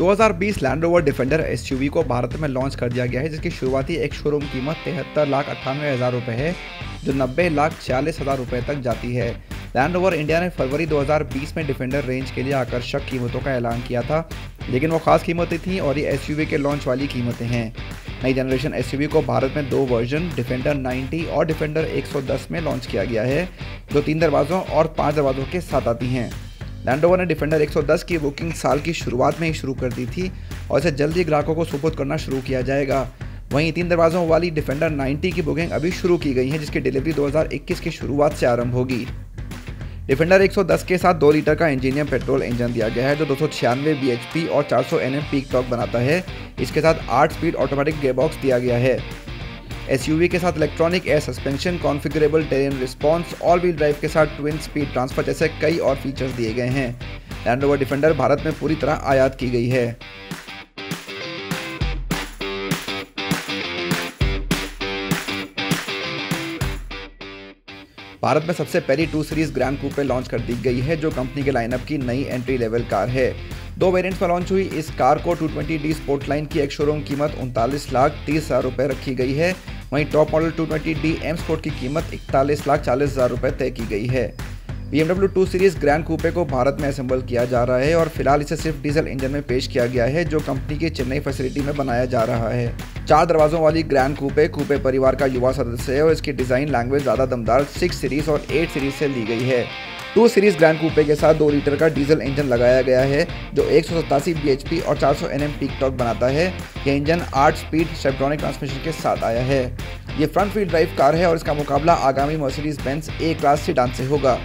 2020 land rover defender SUV को भारत में launch कर दिया गया है, जिसकी शुरुआती एक शोरूम कीमत 73,98,000 रुपये है, जो 90,40,000 रुपये तक जाती है। लैंड रोवर इंडिया ने फरवरी 2020 में डिफेंडर रेंज के लिए आकर्षक कीमतों का ऐलान किया था, लेकिन वो खास कीमतें थीं और ये एसयूवी के लॉन्च वाली कीमतें हैं। नई जनरेशन एसयूवी को भारत में 2 वर्जन डिफेंडर 90 और डिफेंडर 110 में लॉन्च किया गया है, जो 3 दरवाज़ों और 5 दरवाज़ों के साथ आती हैं। लैंड रोवर ने डिफेंडर 110 की बुकिंग साल की शुरुआत में ही शुरू कर दी थी और इसे जल्दी ग्राहकों को सुपुर्द करना शुरू किया जाएगा। वहीं 3 दरवाज़ों वाली डिफेंडर 90 की बुकिंग अभी शुरू की गई है, जिसकी डिलीवरी 2021 की शुरुआत से आरंभ होगी। डिफेंडर 110 के साथ 2 लीटर का इंजीनियम पेट्रोल इंजन दिया गया है, जो 296 bhp और 400 Nm पीक टॉर्क बनाता है। इसके साथ 8 स्पीड ऑटोमेटिक गियरबॉक्स दिया गया है। एसयूवी के साथ electronic air suspension, configurable terrain response, all wheel drive के साथ ट्विन स्पीड ट्रांसफर जैसे कई और फीचर्स दिए गए हैं। लैंड रोवर डिफेंडर भारत में पूरी तरह आयात की गई है। भारत में सबसे पहली 2 सीरीज ग्रैंड कूपे लॉन्च कर दी गई है, जो कंपनी के लाइनअप की नई एंट्री लेवल कार है। 2 वेरिएंट्स में लॉन्च हुई इस कार को 220D स्पोर्टलाइन की एक शोरूम कीमत 39,30,000 रुपये रखी गई है। वहीं top model 220D M sport की कीमत 41,40,000 रुपये तय की गई है। BMW 2 सीरीज ग्रैंड कूपे को भारत में असेंबल किया जा रहा है और फिलहाल इसे सिर्फ डीजल इंजन में पेश किया गया है, जो कंपनी की चेन्नई फैसिलिटी में बनाया जा रहा है। 4 दरवाज़ों वाली ग्रैंड कूपे परिवार का युवा सदस्य है और इसकी डिज़ाइन लैंग्वेज ज़्यादा दमदार 6 सीरीज और 8 सीरीज से ली गई है। 2 सीरीज ग्रैंड कूपे के साथ 2 लीटर का डीजल इंजन लगाया गया है, जो 187 bhp और 400 Nm पीक टॉर्क बनाता है। यह इंजन 8 स्पीड स्टेप्ट्रॉनिक ट्रांसमिशन के साथ आया है। ये फ्रंट व्हील ड्राइव कार है और इसका मुकाबला आगामी Mercedes Benz A class sedan से होगा।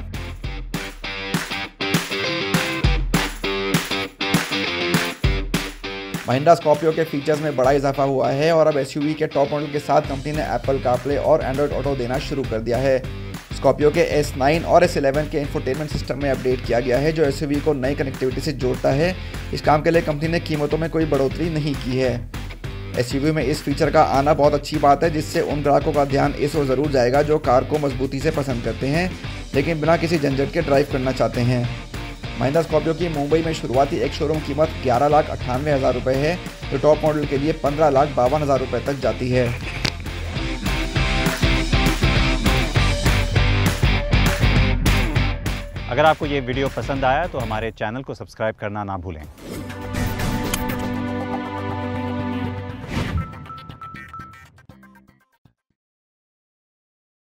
महिंद्रा स्कॉर्पियो के फीचर्स में बड़ा इजाफा हुआ है और अब एसयूवी के टॉप मॉडल के साथ कंपनी ने एप्पल कारप्ले और एंड्रॉयड ऑटो देना शुरू कर दिया है। स्कॉर्पियो के S9 और S11 के इंफोटेनमेंट सिस्टम में अपडेट किया गया है, जो एसयूवी को नई कनेक्टिविटी से जोड़ता है। इस काम के लिए कंपनी ने कीमतों में कोई बढ़ोतरी नहीं की है। एसयूवी में इस फीचर का आना बहुत अच्छी बात है, जिससे उन ग्राहकों का ध्यान इस ओर ज़रूर जाएगा जो कार को मजबूती से पसंद करते हैं, लेकिन बिना किसी झंझट के ड्राइव करना चाहते हैं। महिंद्रा स्कॉर्पियो की मुंबई में शुरुआती एक शोरूम कीमत 11,98,000 रुपये है, जो टॉप मॉडल के लिए 15,52,000 रुपये तक जाती है। अगर आपको ये वीडियो पसंद आया तो हमारे चैनल को सब्सक्राइब करना ना भूलें।